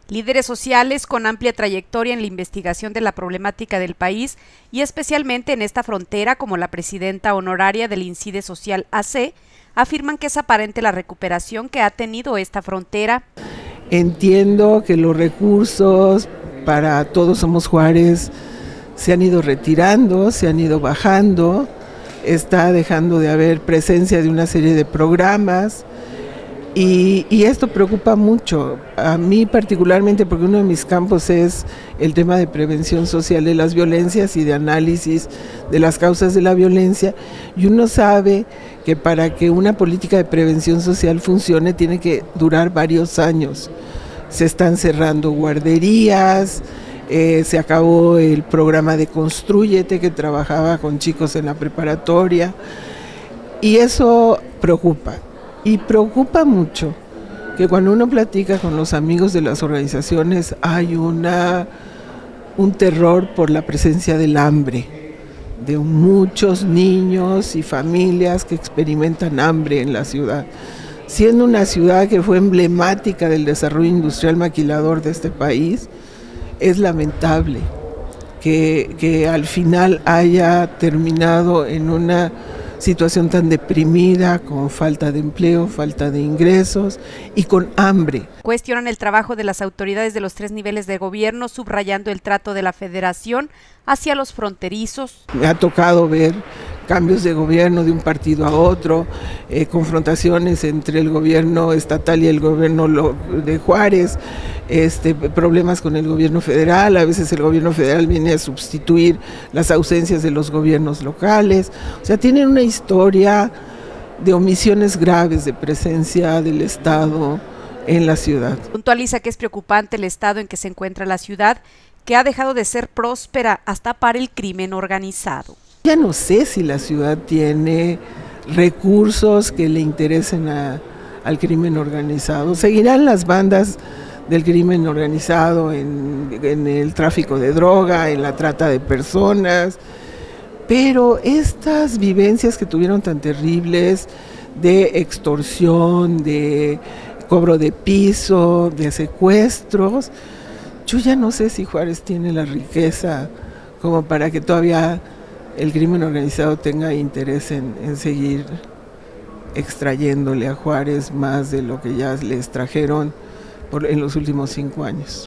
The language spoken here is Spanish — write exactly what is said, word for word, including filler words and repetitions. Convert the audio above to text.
Líderes sociales con amplia trayectoria en la investigación de la problemática del país y especialmente en esta frontera, como la presidenta honoraria del INCIDE Social A C, afirman que es aparente la recuperación que ha tenido esta frontera. Entiendo que los recursos para Todos Somos Juárez se han ido retirando, se han ido bajando, está dejando de haber presencia de una serie de programas. Y, y esto preocupa mucho, a mí particularmente porque uno de mis campos es el tema de prevención social de las violencias y de análisis de las causas de la violencia, y uno sabe que para que una política de prevención social funcione tiene que durar varios años. Se están cerrando guarderías, eh, se acabó el programa de Constrúyete que trabajaba con chicos en la preparatoria, y eso preocupa. Y preocupa mucho que cuando uno platica con los amigos de las organizaciones hay una, un terror por la presencia del hambre, de muchos niños y familias que experimentan hambre en la ciudad. Siendo una ciudad que fue emblemática del desarrollo industrial maquilador de este país, es lamentable que, que al final haya terminado en una situación tan deprimida, con falta de empleo, falta de ingresos y con hambre. Cuestionan el trabajo de las autoridades de los tres niveles de gobierno, subrayando el trato de la Federación hacia los fronterizos. Me ha tocado ver cambios de gobierno de un partido a otro, eh, confrontaciones entre el gobierno estatal y el gobierno de Juárez, este, problemas con el gobierno federal, a veces el gobierno federal viene a sustituir las ausencias de los gobiernos locales, o sea, tienen una historia de omisiones graves de presencia del Estado en la ciudad. Puntualiza que es preocupante el estado en que se encuentra la ciudad, que ha dejado de ser próspera hasta para el crimen organizado. Ya no sé si la ciudad tiene recursos que le interesen a, al crimen organizado. Seguirán las bandas del crimen organizado en, en el tráfico de droga, en la trata de personas, pero estas vivencias que tuvieron tan terribles de extorsión, de cobro de piso, de secuestros, yo ya no sé si Juárez tiene la riqueza como para que todavía el crimen organizado tenga interés en, en seguir extrayéndole a Juárez más de lo que ya le extrajeron por, en los últimos cinco años.